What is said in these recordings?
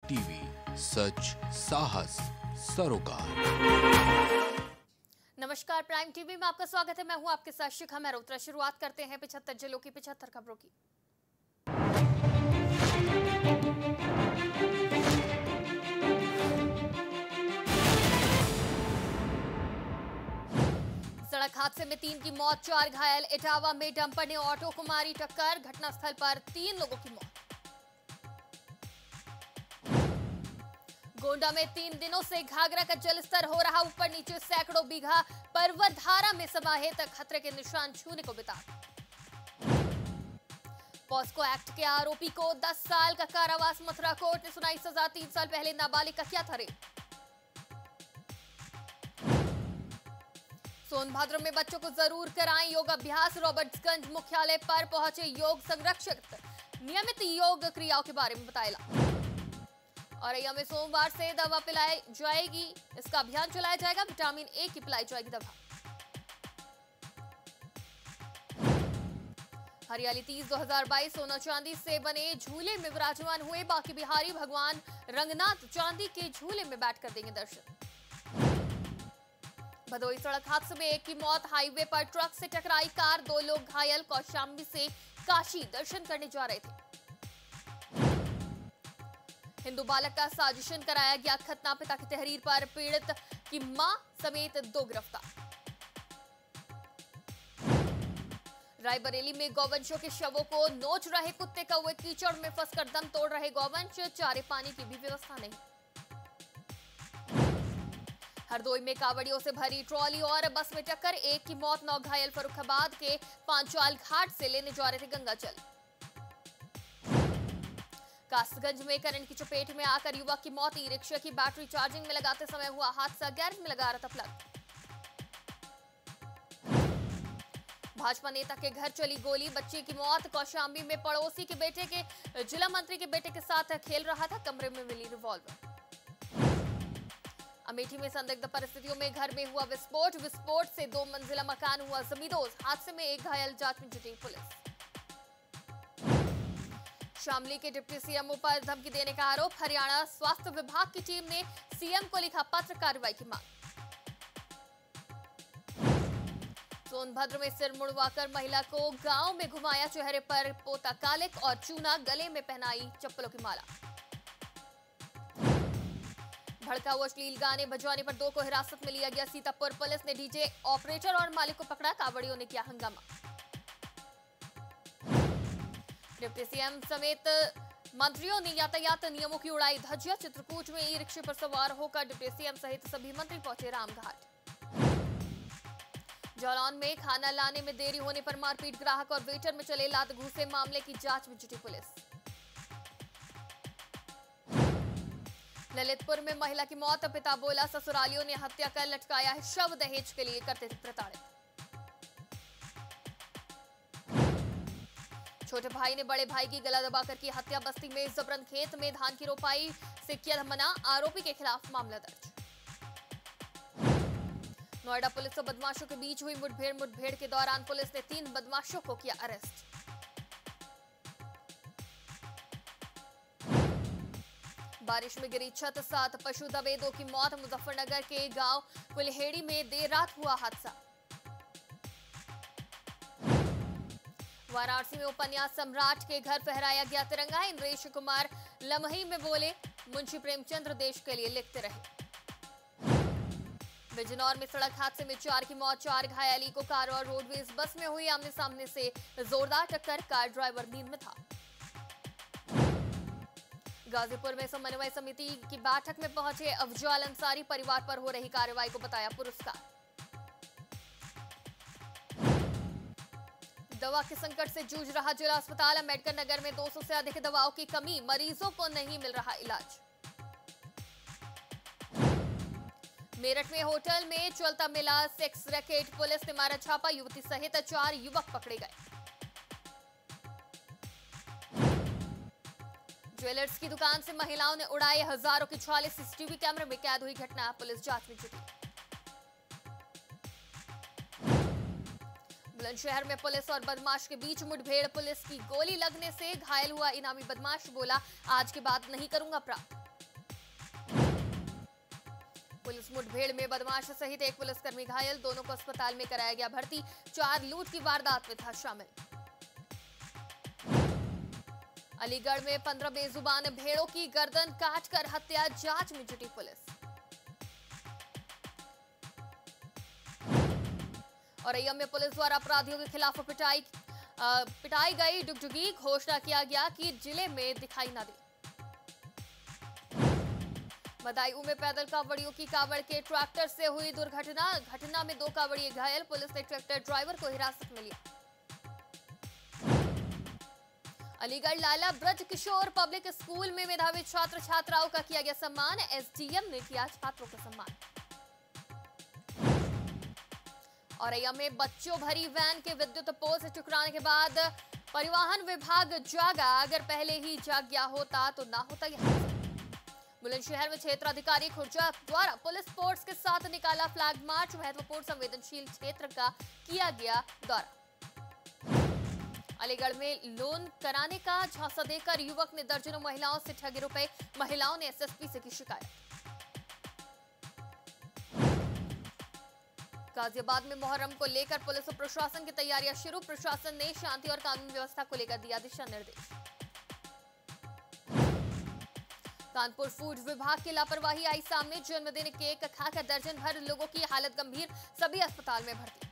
TV, सच साहस सरोकार। नमस्कार, प्राइम टीवी में आपका स्वागत है। मैं हूं आपके साथ शिखा मेहरोत्रा। शुरुआत करते हैं 75 जिलों की 75 खबरों की। सड़क हादसे में 3 की मौत, 4 घायल। इटावा में डंपर ने ऑटो को मारी टक्कर, घटनास्थल पर 3 लोगों की मौत। गोंडा में 3 दिनों से घाघरा का जलस्तर हो रहा ऊपर नीचे, सैकड़ों बीघा पर्वत धारा में समाहित, खतरे के निशान छूने को बेताब। पॉस्को एक्ट के आरोपी को 10 साल का कारावास, मथुरा कोर्ट ने सुनाई सजा। 3 साल पहले नाबालिग का किया था रेप। सोनभद्र में बच्चों को जरूर कराएं योगाभ्यास, रॉबर्ट्सगंज मुख्यालय पर पहुंचे योग संरक्षक, नियमित योग क्रियाओं के बारे में बताया। औरैया में सोमवार से दवा पिलाई जाएगी, इसका अभियान चलाया जाएगा। विटामिन ए की पिलाई जाएगी दवा। हरियाली तीज 2022 सोना चांदी से बने झूले में विराजमान हुए बाकी बिहारी भगवान रंगनाथ, चांदी के झूले में बैठकर देंगे दर्शन। भदोही सड़क हादसे में 1 की मौत, हाईवे पर ट्रक से टकराई कार, 2 लोग घायल। कौशाम्बी से काशी दर्शन करने जा रहे थे। हिंदू बालक का साजिशन कराया गया खतना, पिता की तहरीर पर पीड़ित की मां समेत 2 गिरफ्तार। रायबरेली में गौवंशों के शवों को नोच रहे कुत्ते कौवे, कीचड़ में फंसकर दम तोड़ रहे गौवंश, चारे पानी की भी व्यवस्था नहीं। हरदोई में कावड़ियों से भरी ट्रॉली और बस में टक्कर, 1 की मौत, 9 घायल। फर्रुखाबाद के पांचाल घाट से लेने जा रहे थे गंगा जल। कासगंज में करंट की चपेट में आकर युवक की मौत, ई रिक्शा की बैटरी चार्जिंग में लगाते समय हुआ हादसा, गैरेज में लगा रहा था प्लग। भाजपा नेता के घर चली गोली, बच्चे की मौत। कौशाम्बी में पड़ोसी के बेटे के जिला मंत्री के बेटे के साथ खेल रहा था, कमरे में मिली रिवॉल्वर। अमेठी में संदिग्ध परिस्थितियों में घर में हुआ विस्फोट से 2 मंजिला मकान हुआ जमींदोज, हादसे में 1 घायल, जांच में जुटी पुलिस। शामली के डिप्टी सीएमओ पर धमकी देने का आरोप, हरियाणा स्वास्थ्य विभाग की टीम ने सीएम को लिखा पत्र, कार्रवाई की मांग। सोनभद्र में सिर मुड़वाकर महिला को गांव में घुमाया, चेहरे पर पोता कालिक और चूना, गले में पहनाई चप्पलों की माला। भड़का हुआ अश्लील गाने बजाने पर 2 को हिरासत में लिया गया। सीतापुर पुलिस ने डीजे ऑपरेटर और मालिक को पकड़ा, कावड़ियों ने किया हंगामा। डिप्टी सीएम समेत मंत्रियों ने यातायात नियमों की उड़ाई धज्जियां, चित्रकूट में ई रिक्शे पर सवार होकर डिप्टी सीएम सहित सभी मंत्री पहुंचे रामघाट। जालौन में खाना लाने में देरी होने पर मारपीट, ग्राहक और वेटर में चले लात घूसे, मामले की जांच में जुटी पुलिस। ललितपुर में महिला की मौत, पिता बोला ससुरालियों ने हत्या कर लटकाया है शव, दहेज के लिए करते थे प्रताड़ित। छोटे भाई ने बड़े भाई की गला दबाकर की हत्या, बस्ती में जबरन खेत में धान की रोपाई से किया मना, आरोपी के खिलाफ मामला दर्ज। नोएडा पुलिस और बदमाशों के बीच हुई मुठभेड़ के दौरान पुलिस ने 3 बदमाशों को किया अरेस्ट। बारिश में गिरी छत, 7 पशु दबे, 2 की मौत। मुजफ्फरनगर के गांव कुल्हेड़ी में देर रात हुआ हादसा। वाराणसी में उपन्यास सम्राट के घर फहराया गया तिरंगा, इंद्रेश कुमार लम्ही में बोले मुंशी प्रेमचंद्र देश के लिए लिखते रहे। बिजनौर में सड़क हादसे में 4 की मौत, 4 घायल। इको कार और रोडवेज बस में हुई आमने सामने से जोरदार टक्कर, कार ड्राइवर नींद में था। गाजीपुर में समन्वय समिति की बैठक में पहुंचे अफजाल अंसारी, परिवार पर हो रही कार्रवाई को बताया पुरस्कार। दवा के संकट से जूझ रहा जिला अस्पताल, अम्बेडकर नगर में 200 से अधिक दवाओं की कमी, मरीजों को नहीं मिल रहा इलाज। मेरठ में होटल में चलता मिला सेक्स रैकेट, पुलिस ने मारा छापा, युवती सहित 4 युवक पकड़े गए। ज्वेलर्स की दुकान से महिलाओं ने उड़ाए हजारों की छाले, सीसीटीवी कैमरे में कैद हुई घटना, पुलिस जांच में जुटी। बुलंदशहर में पुलिस और बदमाश के बीच मुठभेड़, पुलिस की गोली लगने से घायल हुआ इनामी बदमाश, बोला आज के बाद नहीं करूंगा अपराध। पुलिस मुठभेड़ में बदमाश सहित एक पुलिसकर्मी घायल, दोनों को अस्पताल में कराया गया भर्ती। 4 लूट की वारदात में था शामिल। अलीगढ़ में 15 बेजुबान भेड़ों की गर्दन काटकर हत्या, जांच में जुटी पुलिस। और अय्यम में पुलिस द्वारा अपराधियों के खिलाफ पिटाई गई डुगडुगी, घोषणा किया गया कि जिले में दिखाई न दे। बदायूं में पैदल कांवड़ियों की कांवड़ के ट्रैक्टर से हुई दुर्घटना, घटना में 2 कांवड़िए घायल, पुलिस ने ट्रैक्टर ड्राइवर को हिरासत में लिया। अलीगढ़ लाला ब्रज किशोर पब्लिक स्कूल में मेधावी छात्र छात्राओं का किया गया सम्मान, एसडीएम ने किया छात्रों का सम्मान। और अय्यम में बच्चों भरी वैन के विद्युत पोल से टकराने के बाद परिवहन विभाग जागा, अगर पहले ही जाग गया होता तो ना होता यह। बुलंदशहर में क्षेत्राधिकारी खुर्जा द्वारा पुलिस फोर्स के साथ निकाला फ्लैग मार्च, महत्वपूर्ण संवेदनशील क्षेत्र का किया गया दौरा। अलीगढ़ में लोन कराने का झांसा देकर युवक ने दर्जनों महिलाओं से ठगे रुपए, महिलाओं ने एसएसपी से की शिकायत। गाजियाबाद में मुहर्रम को लेकर पुलिस और प्रशासन की तैयारियां शुरू, प्रशासन ने शांति और कानून व्यवस्था को लेकर दिया दिशा निर्देश। कानपुर फूड विभाग की लापरवाही आई सामने, जन्मदिन केक खाकर दर्जन भर लोगों की हालत गंभीर, सभी अस्पताल में भर्ती।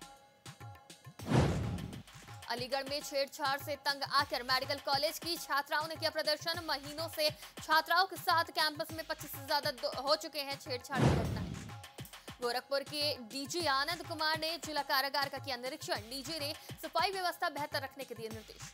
अलीगढ़ में छेड़छाड़ से तंग आकर मेडिकल कॉलेज की छात्राओं ने किया प्रदर्शन, महीनों से छात्राओं के साथ कैंपस में 25 से ज्यादा हो चुके हैं छेड़छाड़ की घटनाएं। गोरखपुर के डीजी आनंद कुमार ने जिला कारागार का किया निरीक्षण, डीजी ने सफाई व्यवस्था बेहतर रखने के दिए निर्देश।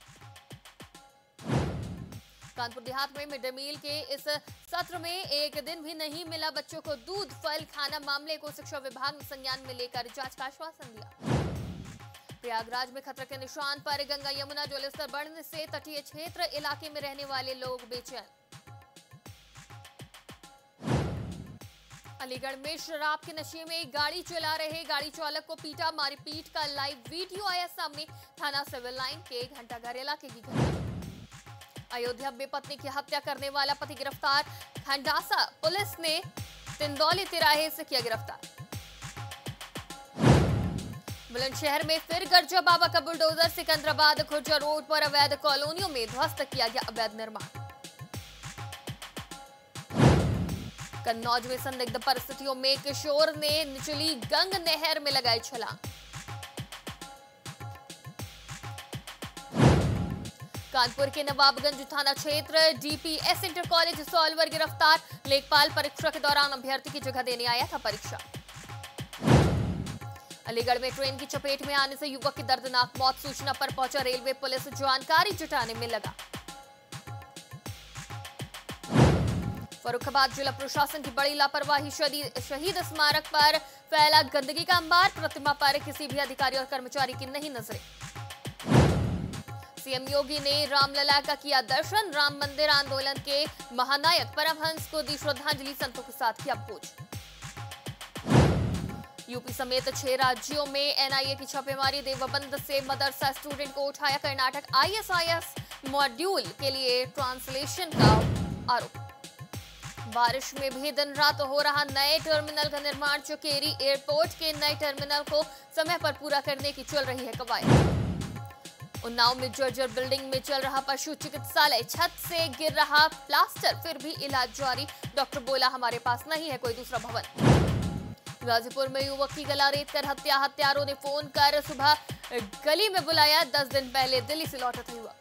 कानपुर देहात में मिड डे मील के इस सत्र में एक दिन भी नहीं मिला बच्चों को दूध फल खाना, मामले को शिक्षा विभाग ने संज्ञान में लेकर जांच का आश्वासन दिया। प्रयागराज में खतरे के निशान पर गंगा यमुना जलस्तर बढ़ने से तटीय क्षेत्र इलाके में रहने वाले लोग बेचैन। अलीगढ़ में शराब के नशे में गाड़ी चला रहे गाड़ी चालक को पीटा, मारपीट का लाइव वीडियो आया सामने, थाना सिविल लाइन के घंटाघर इलाके की घटना। अयोध्या में पत्नी की हत्या करने वाला पति गिरफ्तार, खंडासा पुलिस ने तिंदौली तिराहे से किया गिरफ्तार। बुलंदशहर में फिर गरजा बाबा का बुलडोजर, सिकंदराबाद खुर्जा रोड पर अवैध कॉलोनियों में ध्वस्त किया गया अवैध निर्माण। कन्नौज में संदिग्ध परिस्थितियों में किशोर ने निचली गंग नहर में लगाई छलांग। कानपुर के नवाबगंज थाना क्षेत्र डीपीएस इंटर कॉलेज सॉल्वर गिरफ्तार, लेखपाल परीक्षा के दौरान अभ्यर्थी की जगह देने आया था परीक्षा। अलीगढ़ में ट्रेन की चपेट में आने से युवक की दर्दनाक मौत, सूचना पर पहुंचा रेलवे पुलिस जानकारी जुटाने में लगा। फर्रुखाबाद जिला प्रशासन की बड़ी लापरवाही, शहीद स्मारक पर फैला गंदगी का अंबार, प्रतिमा पर किसी भी अधिकारी और कर्मचारी की नहीं नजरें। सीएम योगी ने रामलला का किया दर्शन, राम मंदिर आंदोलन के महानायक परमहंस को दी श्रद्धांजलि, संतों के साथ किया भोज। यूपी समेत 6 राज्यों में एनआईए की छापेमारी, देवबंद से मदरसा स्टूडेंट को उठाया कर्नाटक, आईएसआईएस मॉड्यूल के लिए ट्रांसलेशन का आरोप। बारिश में भी दिन रात हो रहा नए टर्मिनल का निर्माण, चुकेरी एयरपोर्ट के नए टर्मिनल को समय पर पूरा करने की चल रही है कवायद। उन्नाव में जर्जर बिल्डिंग में चल रहा पशु चिकित्सालय, छत से गिर रहा प्लास्टर, फिर भी इलाज जारी, डॉक्टर बोला हमारे पास नहीं है कोई दूसरा भवन। गाजीपुर में युवक की गला रेत कर हत्या, हत्यारों ने फोन कर सुबह गली में बुलाया, 10 दिन पहले दिल्ली से लौटा था युवक।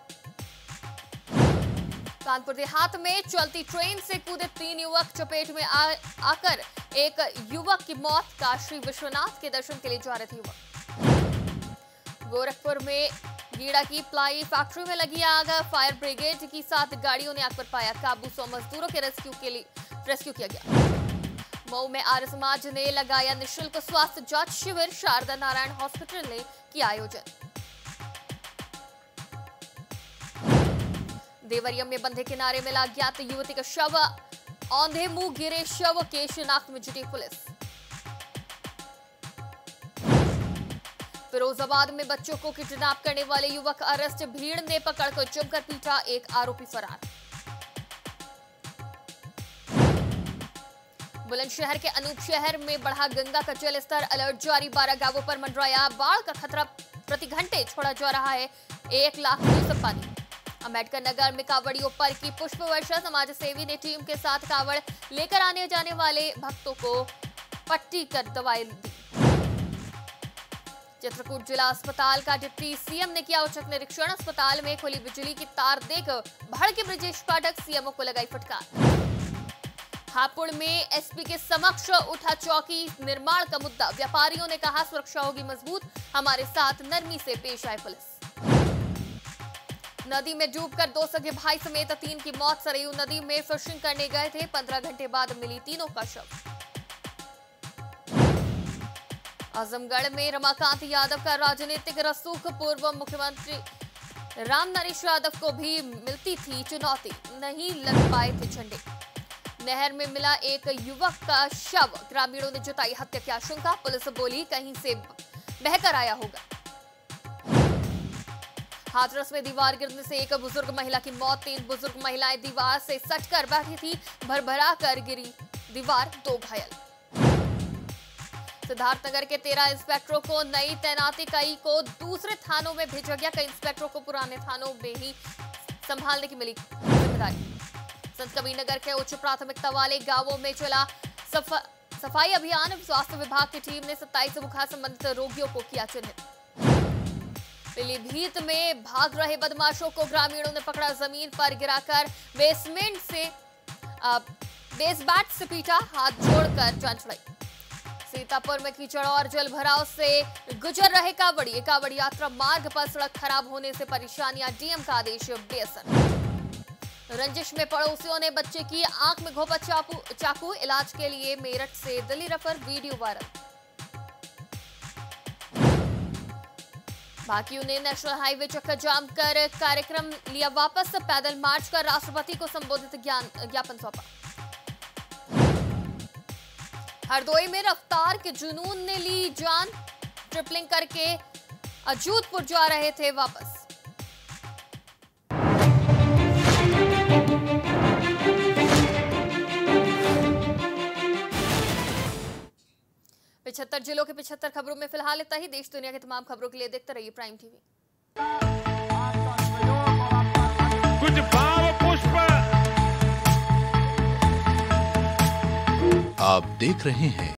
कानपुर देहात में चलती ट्रेन से कूदे 3 युवक, चपेट में आकर एक युवक की मौत, काशी विश्वनाथ के दर्शन के लिए जा रहे थे युवक। गोरखपुर में गीड़ा की प्लाई फैक्ट्री में लगी आग, फायर ब्रिगेड की 7 गाड़ियों ने आग पर पाया काबू, 100 मजदूरों के रेस्क्यू किया गया। मऊ में आर्य समाज ने लगाया निःशुल्क स्वास्थ्य जांच शिविर, शारदा नारायण हॉस्पिटल ने किया आयोजन। देवरिया में बंधे किनारे मिला अज्ञात युवती का शव, औंधे मुंह गिरे शव के शिनाख्त में जुटी पुलिस। फिरोजाबाद में बच्चों को किडनैप करने वाले युवक अरेस्ट, भीड़ ने पकड़कर जमकर पीटा, एक आरोपी फरार। बुलंदशहर के अनूप शहर में बढ़ा गंगा का जल स्तर, अलर्ट जारी, 12 गांवों पर मंडराया बाढ़ का खतरा, प्रति घंटे छोड़ा जा रहा है 1 लाख क्यूसेक पानी। अम्बेडकर नगर में कांवड़ियों पर की पुष्प वर्षा, समाज सेवी ने टीम के साथ कांवड़ लेकर आने जाने वाले भक्तों को पट्टी कर दवाई दी। चित्रकूट जिला अस्पताल का डिप्टी सीएम ने किया औचक निरीक्षण, अस्पताल में खुली बिजली की तार देख भड़के ब्रजेश पाठक, सीएमओ को लगाई फटकार। हापुड़ में एसपी के समक्ष उठा चौकी निर्माण का मुद्दा, व्यापारियों ने कहा सुरक्षा होगी मजबूत, हमारे साथ नरमी से पेश आए पुलिस। नदी में डूबकर 2 सगे भाई समेत 3 की मौत, सरयू नदी में फिशिंग करने गए थे, 15 घंटे बाद मिली तीनों का शव। आजमगढ़ में रमाकांत यादव का राजनीतिक रसूख, पूर्व मुख्यमंत्री राम नरेश यादव को भी मिलती थी चुनौती, नहीं लग पाए थे झंडे। नहर में मिला एक युवक का शव, ग्रामीणों ने जताई हत्या की आशंका, पुलिस बोली कहीं से बहकर आया होगा। हाथरस में दीवार गिरने से एक बुजुर्ग महिला की मौत, 3 बुजुर्ग महिलाएं दीवार से सटकर बैठी थी, भरभरा कर गिरी दीवार, 2 घायल। सिद्धार्थनगर के 13 इंस्पेक्टरों को नई तैनाती, कई को दूसरे थानों में भेजा गया, कई इंस्पेक्टरों को पुराने थानों में ही संभालने की मिली जिम्मेदारी। संत कबीरनगर के उच्च प्राथमिकता वाले गांवों में चला सफाई अभियान, स्वास्थ्य विभाग की टीम ने 27 बुखार संबंधित रोगियों को किया चिन्हित। पीलीभीत में भाग रहे बदमाशों को ग्रामीणों ने पकड़ा, जमीन पर गिराकर बेसबैट से पीटा, हाथ जोड़कर जान छुड़ाई। सीतापुर में कीचड़ और जल भराव से गुजर रहे कांवड़ी, कांवड़ यात्रा मार्ग पर सड़क खराब होने से परेशानियां, डीएम का आदेश बेअसर। रंजिश में पड़ोसियों ने बच्चे की आंख में घोंपा चाकू, इलाज के लिए मेरठ से दिल्ली रेफर, वीडियो वायरल। भाकियू ने नेशनल हाईवे चक्कर जाम कर कार्यक्रम लिया वापस, पैदल मार्च कर राष्ट्रपति को संबोधित ज्ञापन सौंपा। हरदोई में रफ्तार के जुनून ने ली जान, ट्रिपलिंग करके अजूतपुर जा रहे थे वापस। 75 जिलों के 75 खबरों में फिलहाल इतना ही। देश दुनिया की तमाम खबरों के लिए देखते रहिए प्राइम टीवी। कुछ भाव पुष्प आप देख रहे हैं